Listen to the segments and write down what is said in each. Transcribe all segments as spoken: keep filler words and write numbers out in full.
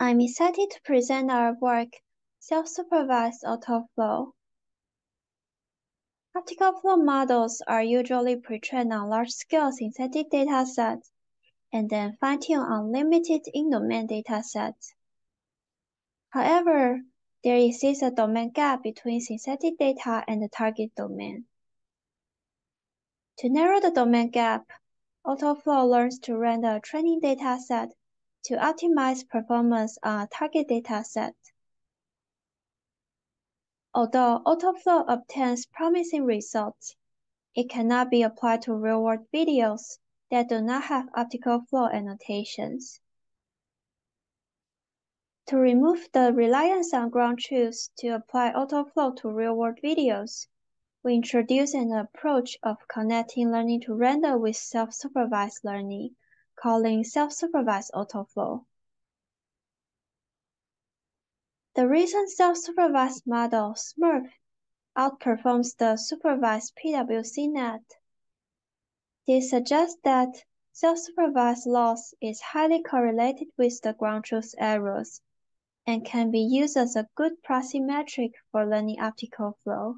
I'm excited to present our work, Self-Supervised Autoflow. Optical flow models are usually pre-trained on large-scale synthetic datasets and then fine-tuned on limited in-domain datasets. However, there exists a domain gap between synthetic data and the target domain. To narrow the domain gap, Autoflow learns to render a training dataset to optimize performance on a target dataset. Although Autoflow obtains promising results, it cannot be applied to real-world videos that do not have optical flow annotations. To remove the reliance on ground truths to apply Autoflow to real-world videos, we introduce an approach of connecting learning to render with self-supervised learning, calling self-supervised Autoflow. The recent self-supervised model, SMURF, outperforms the supervised P W C net. This suggests that self-supervised loss is highly correlated with the ground truth errors and can be used as a good proxy metric for learning optical flow.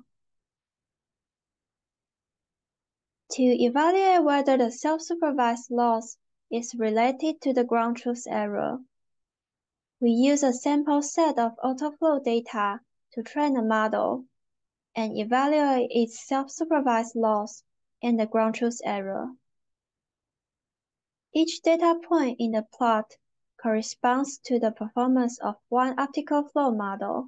To evaluate whether the self-supervised loss is related to the ground truth error, we use a sample set of autoflow data to train a model and evaluate its self-supervised loss and the ground truth error. Each data point in the plot corresponds to the performance of one optical flow model.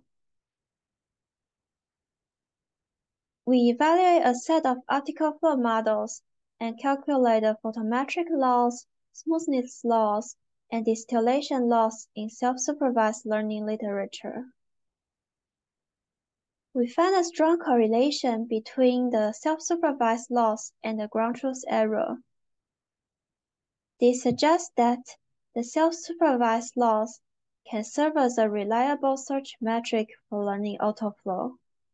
We evaluate a set of optical flow models and calculate the photometric loss, smoothness loss, and distillation loss in self-supervised learning literature. We find a strong correlation between the self-supervised loss and the ground truth error. This suggests that the self-supervised loss can serve as a reliable search metric for learning autoflow.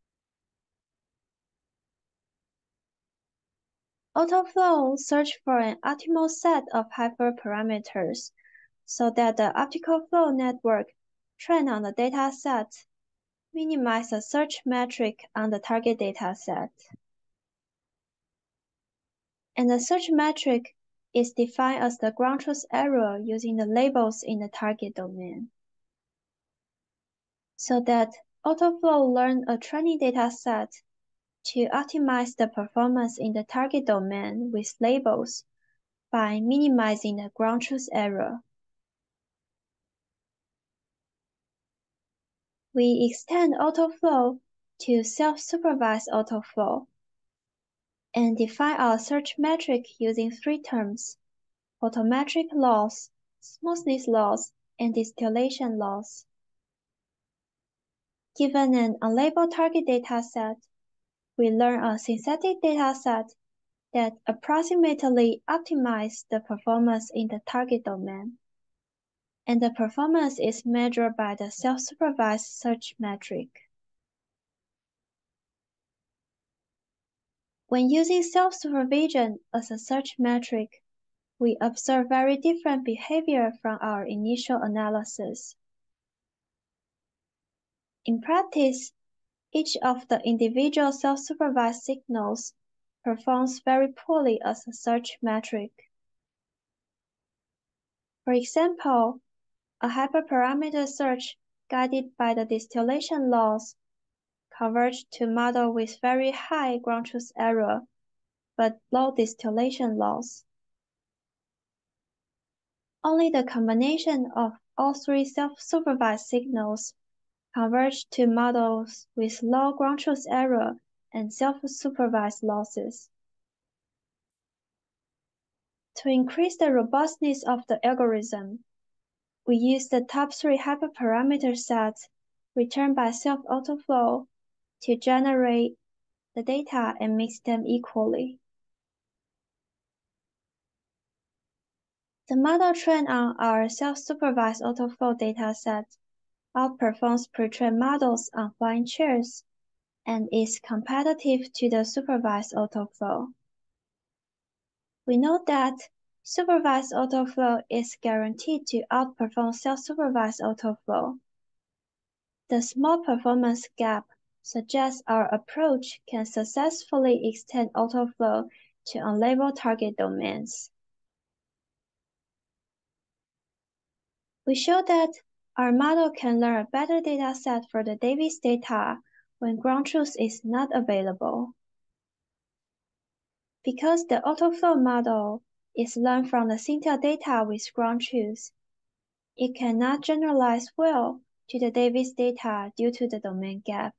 Autoflow searches for an optimal set of hyperparameters so that the optical flow network trained on the dataset minimizes the search metric on the target dataset. And the search metric is defined as the ground truth error using the labels in the target domain. So that Autoflow learns a training dataset to optimize the performance in the target domain with labels by minimizing the ground truth error. We extend Autoflow to self-supervised Autoflow and define our search metric using three terms: photometric loss, smoothness loss, and distillation loss. Given an unlabeled target dataset, we learn a synthetic dataset that approximately optimizes the performance in the target domain, and the performance is measured by the self-supervised search metric. When using self-supervision as a search metric, we observe very different behavior from our initial analysis. In practice, each of the individual self-supervised signals performs very poorly as a search metric. For example, a hyperparameter search guided by the distillation loss converged to model with very high ground truth error but low distillation loss. Only the combination of all three self-supervised signals converge to models with low ground truth error and self-supervised losses. To increase the robustness of the algorithm, we use the top three hyperparameter sets returned by self-autoflow to generate the data and mix them equally. The model trained on our self-supervised autoflow dataset outperforms pre-trained models on flying chairs and is competitive to the supervised autoflow. We note that Supervised autoflow is guaranteed to outperform self-supervised autoflow. The small performance gap suggests our approach can successfully extend autoflow to unlabeled target domains. We show that our model can learn a better dataset for the Davis data when ground truth is not available. Because the autoflow model is learned from the Cintel data with ground truth, it cannot generalize well to the Davis data due to the domain gap.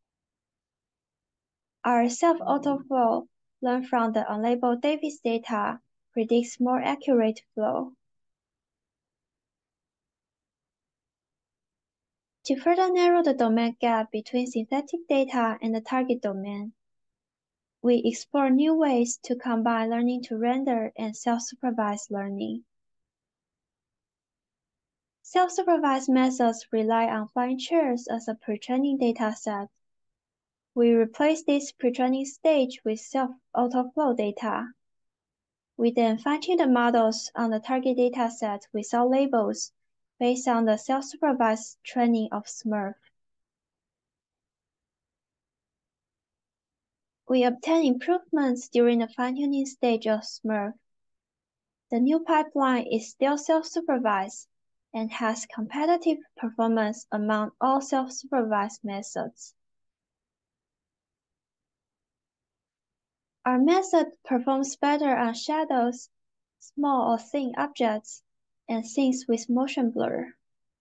Our self-autoflow learned from the unlabeled Davis data predicts more accurate flow. To further narrow the domain gap between synthetic data and the target domain, we explore new ways to combine learning to render and self-supervised learning. Self-supervised methods rely on flying chairs as a pre-training dataset. We replace this pre-training stage with self-autoflow data. We then fine-tune the models on the target dataset without labels based on the self-supervised training of SMURF. We obtain improvements during the fine-tuning stage of SMURF. The new pipeline is still self-supervised and has competitive performance among all self-supervised methods. Our method performs better on shadows, small or thin objects, and things with motion blur.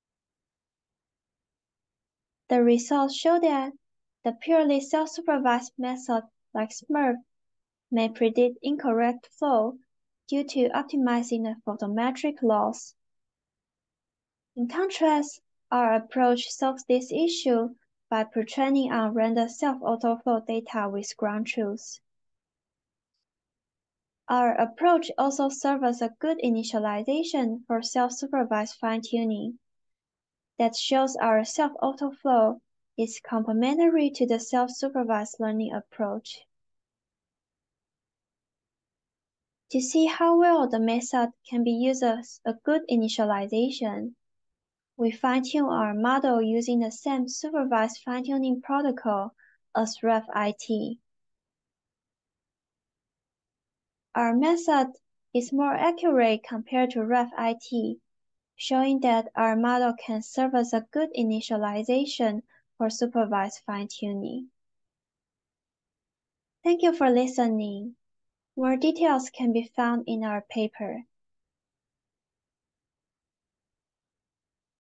The results show that the purely self-supervised method like SMURF may predict incorrect flow due to optimizing the photometric loss. In contrast, our approach solves this issue by pre-training on rendered self-autoflow data with ground truth. Our approach also serves as a good initialization for self-supervised fine-tuning that shows our self-autoflow is complementary to the self-supervised learning approach. To see how well the method can be used as a good initialization, we fine-tune our model using the same supervised fine-tuning protocol as RefIT. Our method is more accurate compared to RefIT, showing that our model can serve as a good initialization for supervised fine-tuning. Thank you for listening. More details can be found in our paper.